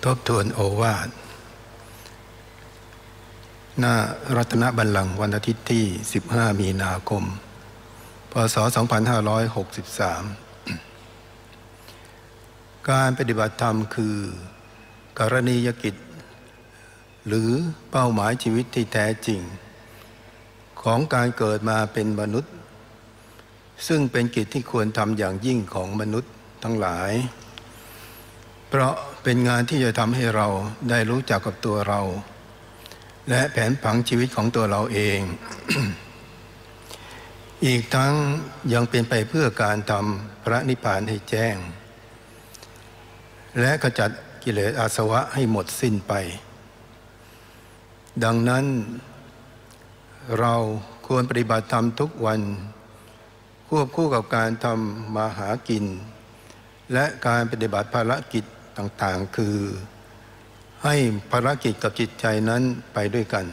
ทบทวนโอวาทหน้ารัตนบัลลังก์วันอาทิตย์ที่15มีนาคมพ.ศ. 2563การปฏิบัติธรรมคือกรณียกิจหรือเป้าหมายชีวิตที่แท้จริงของการเกิดมาเป็นมนุษย์ซึ่งเป็นกิจที่ควรทำอย่างยิ่งของมนุษย์ทั้งหลายเพราะเป็นงานที่จะทำให้เราได้รู้จักกับตัวเราและแผนผังชีวิตของตัวเราเอง อีกทั้งยังเป็นไปเพื่อการทำพระนิพพานให้แจ้งและขจัดกิเลสอาสวะให้หมดสิ้นไปดังนั้นเราควรปฏิบัติธรรมทุกวันควบคู่กับการทำมาหากินและการปฏิบัติภารกิจต่างๆคือให้ภารกิจกับจิตใจนั้นไปด้วยกัน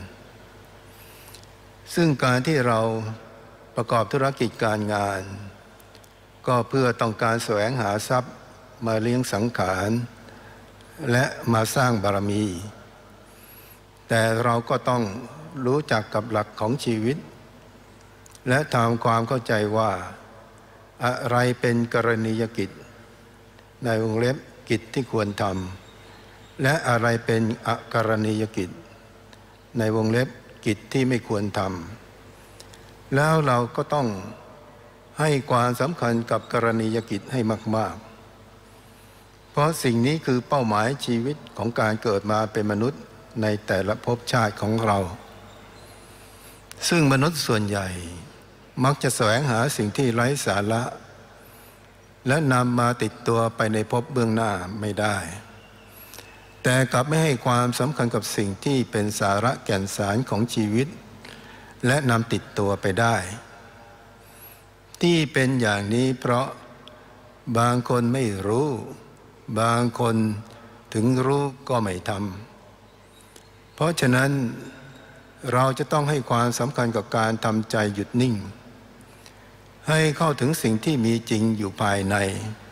ซึ่งการที่เราประกอบธุรกิจการงานก็เพื่อต้องการแสวงหาทรัพย์มาเลี้ยงสังขารและมาสร้างบารมีแต่เราก็ต้องรู้จักกับหลักของชีวิตและทำความเข้าใจว่าอะไรเป็นกรณียกิจในวงเล็บกิจที่ควรทำและอะไรเป็นอกรณียกิจในวงเล็บกิจที่ไม่ควรทำแล้วเราก็ต้องให้ความสำคัญกับกรณียกิจให้มากๆเพราะสิ่งนี้คือเป้าหมายชีวิตของการเกิดมาเป็นมนุษย์ในแต่ละภพชาติของเราซึ่งมนุษย์ส่วนใหญ่มักจะแสวงหาสิ่งที่ไร้สาระและนำมาติดตัวไปในภพเบื้องหน้าไม่ได้แต่กลับไม่ให้ความสำคัญกับสิ่งที่เป็นสาระแก่นสารของชีวิตและนำติดตัวไปได้ที่เป็นอย่างนี้เพราะบางคนไม่รู้บางคนถึงรู้ก็ไม่ทำเพราะฉะนั้นเราจะต้องให้ความสำคัญกับการทำใจหยุดนิ่งให้เข้าถึงสิ่งที่มีจริงอยู่ภายใน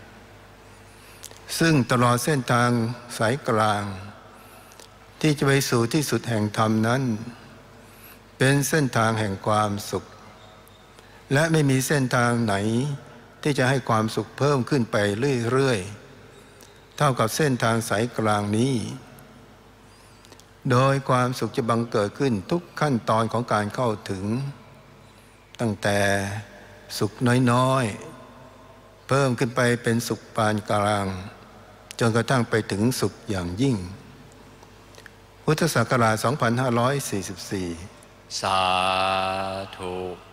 ซึ่งตลอดเส้นทางสายกลางที่จะไปสู่ที่สุดแห่งธรรมนั้นเป็นเส้นทางแห่งความสุขและไม่มีเส้นทางไหนที่จะให้ความสุขเพิ่มขึ้นไปเรื่อยๆเท่ากับเส้นทางสายกลางนี้โดยความสุขจะบังเกิดขึ้นทุกขั้นตอนของการเข้าถึงตั้งแต่สุขน้อยๆเพิ่มขึ้นไปเป็นสุขปานกลางจนกระทั่งไปถึงสุขอย่างยิ่งพุทธศักราช 2544 สาธุ